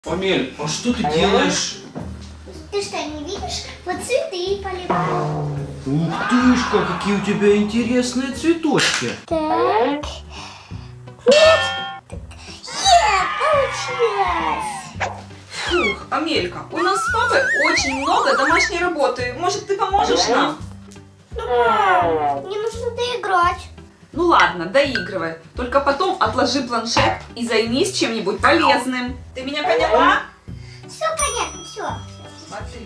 Амель, а что ты делаешь? Ты что, не видишь? Вот цветы поливаю. Ух тышка, какие у тебя интересные цветочки. Так. Нет! Нет, получилось! Фух, Амелька, у нас с папой очень много домашней работы. Может, ты поможешь нам? Ну, мам, мне нужно доиграть. Ну ладно, доигрывай. Только потом отложи планшет и займись чем-нибудь полезным. Ты меня поняла? Все понятно, все. Смотри.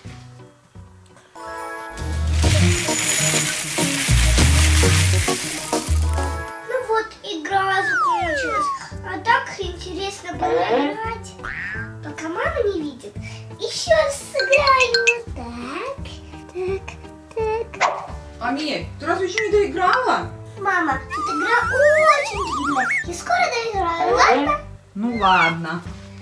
Ну вот, игра закончилась. А так интересно было играть. Пока мама не видит. Еще раз сыграю. Так. Амель, ты разве еще не доиграла? Мама, эта игра очень длинная. Я скоро доиграю, ладно? Ну ладно.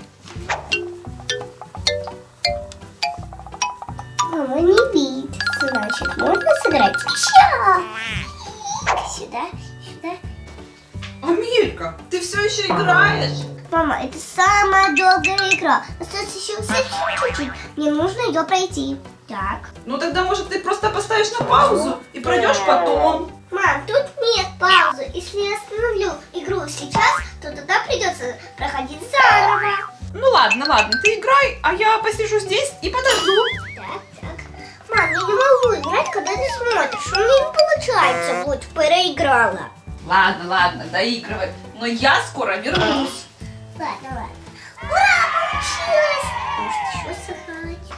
Мама не видит. Значит, можно сыграть еще. Сюда. Амелька, ты все еще играешь? Мама, это самая долгая игра. Осталось еще совсем чуть-чуть. Мне нужно ее пройти. Так. Ну тогда, может, ты просто поставишь на паузу и пройдешь потом. Мам, тут нет паузы. Если я остановлю игру сейчас, то тогда придется проходить заново. Ну ладно, ты играй, а я посижу здесь и подожду. Так. Мам, я не могу играть, когда ты смотришь. У меня не получается. Вот, проиграла. Ладно, доигрывай. Но я скоро вернусь. Ладно. Ура, получилось! Может, еще сыграть?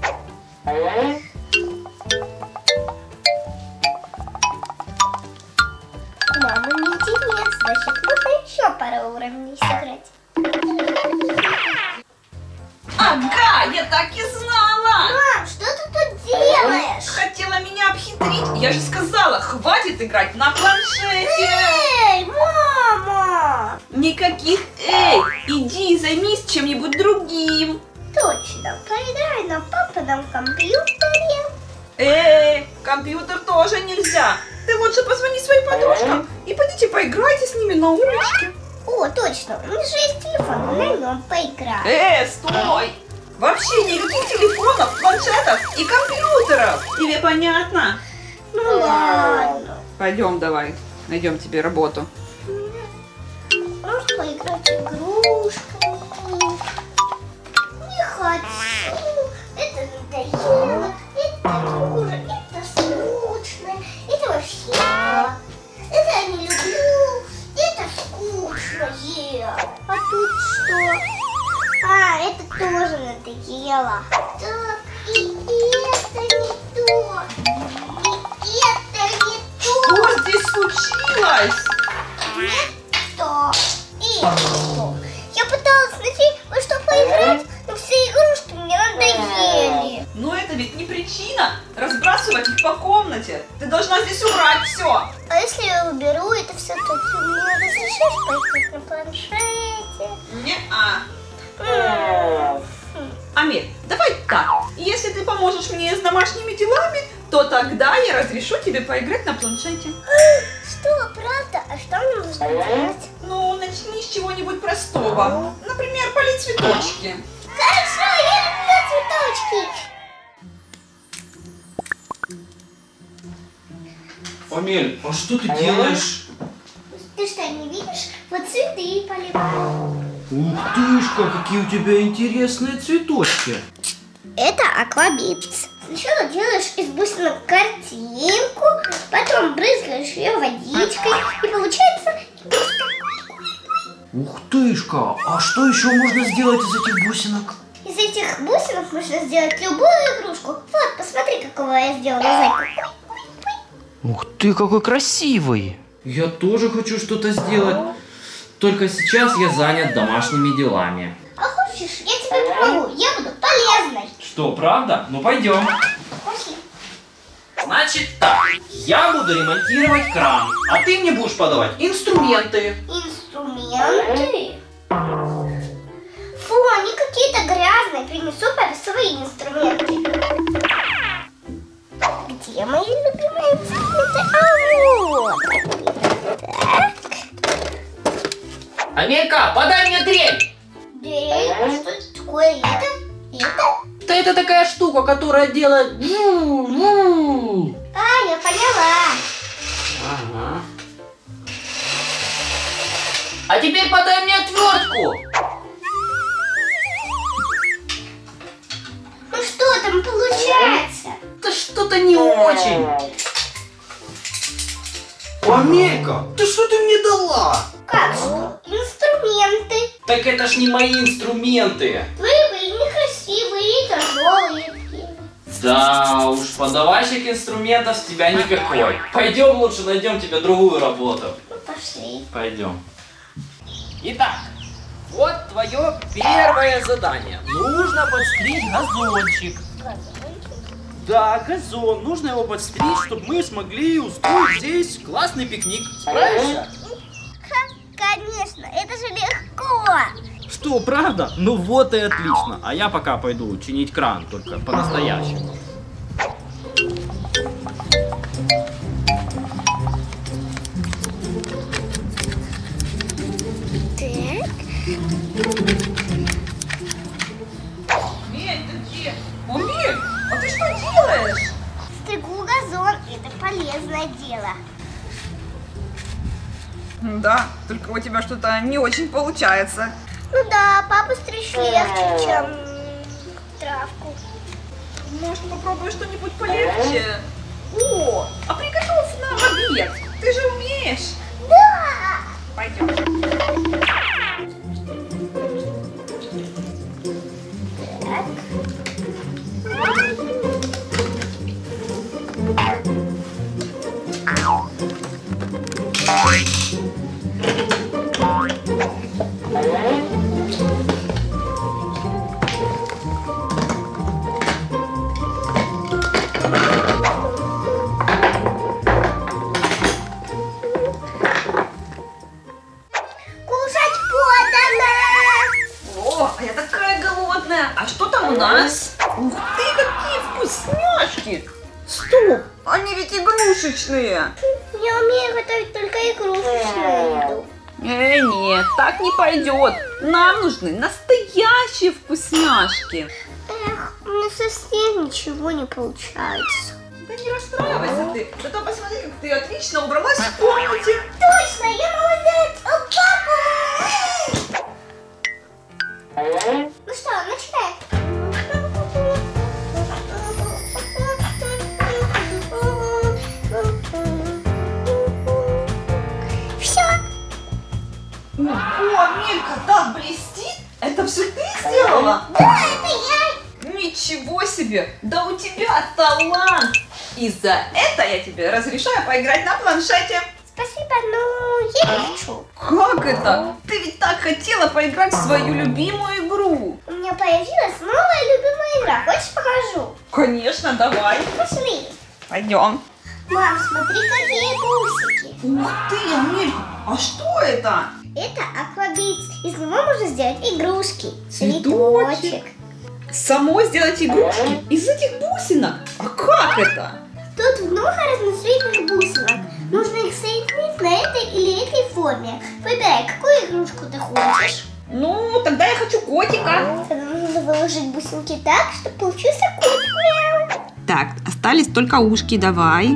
Мама, не интересно, значит, можно еще пару уровней сыграть. Ага, я так и знала. Мам, что ты тут делаешь? Хотела меня обхитрить. Я же сказала, хватит играть на планшете. Эй, мама! Никаких эй, иди и займись чем-нибудь другим. Точно, поиграй на папином компьютере. Компьютер тоже нельзя. Ты лучше позвони своим подружкам и пойдите поиграйте с ними на уличке. О, точно, у них же есть телефон, на нем поиграй. Стой! Вообще никаких телефонов, планшетов и компьютеров. Тебе понятно? Ну ладно. Пойдем давай, найдем тебе работу. Может поиграть игрушками? Не хочу. Это надоело. Это хуже. Это скучно. Это вообще. Это я не люблю. Это скучно. А тут что? А, это тоже надоело. Так, и это не то. И это не то. Что здесь случилось? Что? Я пыталась найти во что поиграть, но все игрушки мне надоели. Но это ведь не причина разбрасывать их по комнате. Ты должна здесь убрать все. А если я уберу это все, то ты мне разрешишь поиграть на планшете? Не-а. Амель, давай так. Если ты поможешь мне с домашними делами, то тогда я разрешу тебе поиграть на планшете. Что, правда? А что мне нужно делать? Ну, начни с чего-нибудь простого. Например, полить цветочки. Хорошо, я люблю цветочки. Амель, а что ты делаешь? Ты что, не видишь? Вот цветы поливаю. Ух тышка, какие у тебя интересные цветочки. Это аквабипс. Сначала делаешь из бусинок картинку, потом брызгаешь ее водичкой, и получается игрушка. Ух тышка, а что еще можно сделать из этих бусинок? Из этих бусинок можно сделать любую игрушку. Вот, посмотри, какого я сделала зайку. Ух ты, какой красивый. Я тоже хочу что-то сделать. Только сейчас я занят домашними делами. А хочешь, я тебе помогу, я буду полезной. Что, правда? Ну пойдем. Пошли. Значит так, я буду ремонтировать кран, а ты мне будешь подавать инструменты. Инструменты? Фу, они какие-то грязные. Принесу папе свои инструменты. Где мои любимые инструменты? А вот. Так. Амелька, подай мне дрель. Дрель? А что это мужское, это? Да это такая штука, которая делает... А, я поняла. Ага. А теперь подай мне отвертку. Ну что там получается? Да что-то не очень. Амелька, ты что ты мне дала? Как что? Инструменты. Так это ж не мои инструменты. Твои были некрасивые и тяжелые. Да уж, подавальщик инструментов с тебя никакой. Пойдем лучше найдем тебе другую работу. Ну пошли. Пойдем. Итак, вот твое первое задание. Нужно подстричь газончик. Да, газон. Нужно его подстричь, чтобы мы смогли устроить здесь классный пикник. Справишься? Конечно, это же легко. Что, правда? Ну вот и отлично. А я пока пойду чинить кран, только по-настоящему. Амель, ты где? Амель, а ты что делаешь? Стригу газон, это полезное дело. Да, только у тебя что-то не очень получается. Ну да, папа стричь легче, чем травку. Может, попробуешь что-нибудь полегче? О, а приготовь нам обед. Ты же умеешь. Да! Пойдем. Кушать подано! О, а я такая голодная. А что там у нас? Ух ты, какие вкусняшки! Стоп, они ведь игрушечные. Я умею готовить только игрушечную еду. Нет, так не пойдет. Нам нужны настоящие вкусняшки. Эх, у меня совсем ничего не получается. Да не расстраивайся ты. Зато посмотри, как ты отлично убралась в комнате. Точно, я молодец! О, папа! Ну что, начинаем. Все. О, Амелька, так блестит. Это все ты сделала? Да, это я. Ничего себе! Да у тебя талант! И за это я тебе разрешаю поиграть на планшете. Спасибо, но я не хочу. Как это? Ты ведь так хотела поиграть в свою любимую игру. У меня появилась новая любимая игра. Хочешь, покажу? Конечно, давай. Пошли. Пойдем. Мам, смотри, какие бусики. Ух ты, Амелька, а что это? Это аквабитс. Из него можно сделать игрушки. Цветочек. Цветочек. Самой сделать игрушки из этих бусинок? А как это? Тут много разноцветных бусинок. Нужно их соединить на этой или этой форме. Выбирай, какую игрушку ты хочешь. Ну, тогда я хочу котика. Тогда нужно выложить бусинки так, чтобы получился котик. Мяу. Так, остались только ушки, давай.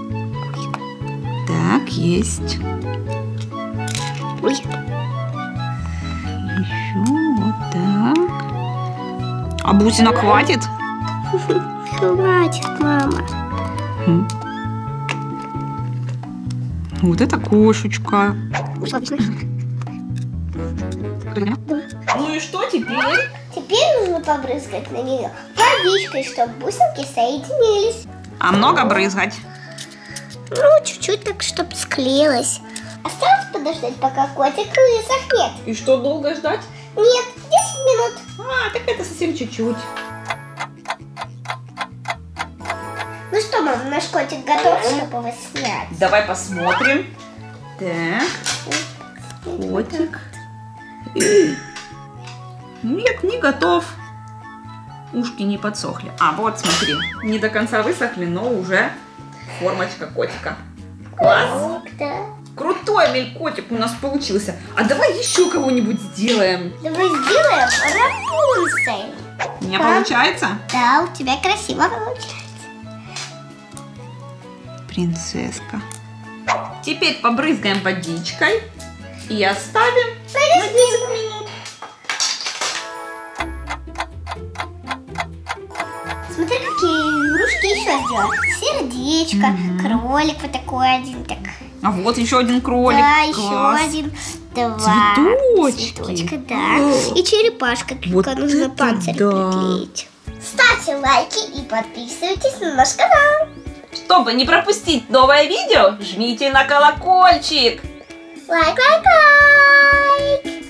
Так, есть. Ой. Еще вот так. А бусинок хватит? Хватит, мама. Вот это кошечка. Ну и что теперь? Теперь нужно побрызгать на нее водичкой, чтобы бусинки соединились. А много брызгать? Ну, чуть-чуть так, чтобы склеилось. Осталось подождать, пока котик высохнет. И что, долго ждать? Нет, 10 минут. А, так это совсем чуть-чуть. Ну что, мам, наш котик готов, чтобы его снять? Давай посмотрим. Так, котик. Нет, не готов. Ушки не подсохли. А, вот, смотри, не до конца высохли, но уже формочка котика. Класс! Да. Крутой мелькотик у нас получился. А давай еще кого-нибудь сделаем. Давай сделаем Рапунцель. меня получается? Да, у тебя красиво получается. Принцесска. Теперь побрызгаем водичкой и оставим на 10 минут. Смотри, какие игрушки еще сделать. Сердечко, кролик вот такой один. Так. А вот еще один кролик. Да, Класс. еще один. Два Цветочки. цветочка, да. И черепашка, Вот только нужно это панцирь да. приклеить. Ставьте лайки и подписывайтесь на наш канал. Чтобы не пропустить новое видео, жмите на колокольчик. Лайк, лайк, лайк.